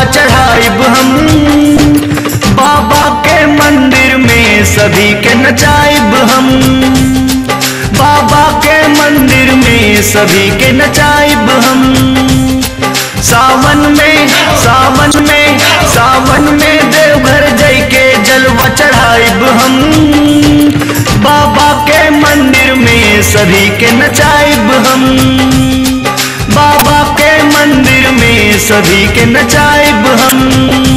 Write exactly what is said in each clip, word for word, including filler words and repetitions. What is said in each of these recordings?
चढ़ाइब हम। बाबा के मंदिर में सभी के नचाइब हम। बाबा के मंदिर में सभी के नचाइब हम। सावन में सावन में सावन में देवघर जई के जलवा चढ़ाइब हम। बाबा के मंदिर में सभी के नचाइब हम। बाबा के मंदिर में सभी के नचाइब हम।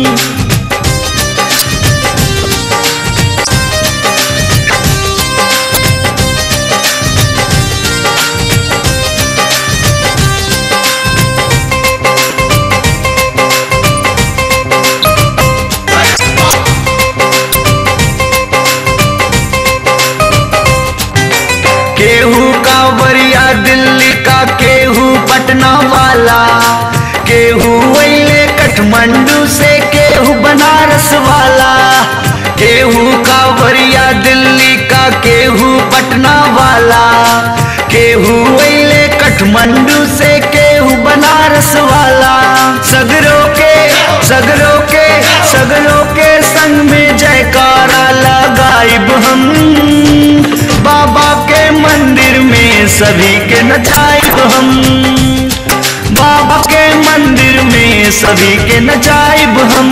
केहू कांवरिया दिल्ली का, केहू पटना वाला, केहू वैले काठमांडू से, केहू बनारस वाला। केहू कांवरिया दिल्ली का, केहू पटना वाला, केहू वैले काठमांडू से, केहू बनारस वाला। सगरों के सगरों के सगरों के संग में जयकारा लगाइब हम। बाबा के मंदिर में सभी के नचाइब हम। बाबा के मंदिर में सभी के नचाइब हम।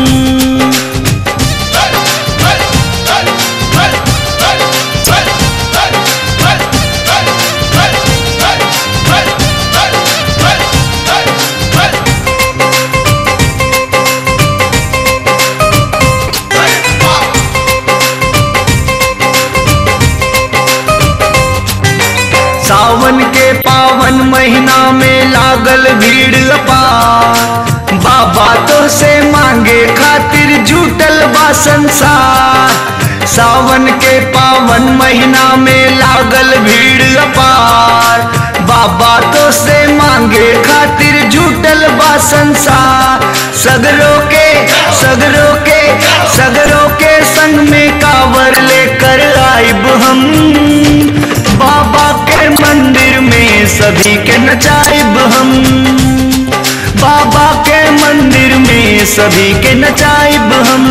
सावन के पावन महीना में लागल भीड़ अपार। बाबा तो से मांगे खातिर जुटल बा संसार। सावन के पावन महीना में लागल भीड़ अपार। बाबा तो से मांगे खातिर जुटल बा संसार। सगरों के सगरों के सगरों के संग में कांवर लेकर आइब हम। बाबा के मंदिर में सभी के नचाइब हम। बाबा के मंदिर में सभी के नचाइब हम।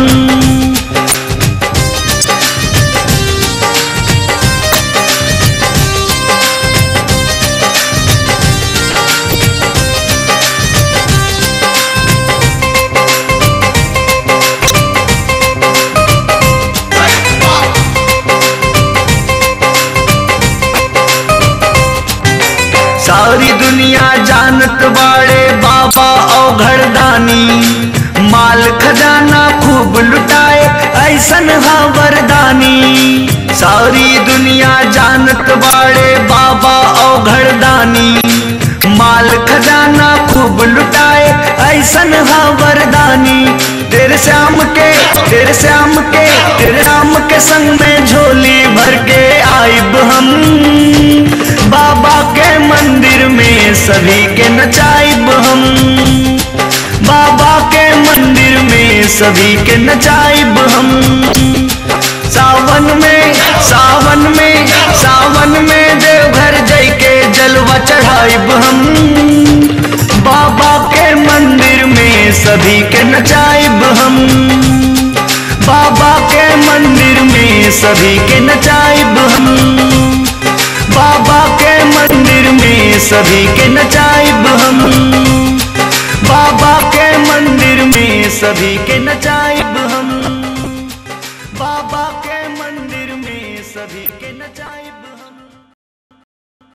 सारी दुनिया जानत बाड़े बाबा औघड़ दानी। माल खजाना खूब लुटाए ऐसन हा वरदानी। सारी दुनिया जानत बाड़े बाबा औघड़ दानी। माल खजाना खूब लुटाए ऐसन हा वरदानी। तेरे श्याम के तेरे श्याम के तेरे राम के संग में झोली भर के आइब हम। बाबा के मंदिर में सभी के नचाइब हम। बाबा के मंदिर में सभी के नचाइब हम। सावन में सावन में सावन में देवघर जई के जलवा चढ़ाइब हम। बाबा के मंदिर में सभी के नचाइब हम। बाबा के मंदिर में सभी के नचाइब हम। बाबा के मंदिर में सभी के नचाइब हम। बाबा के मंदिर में सभी के नचाइब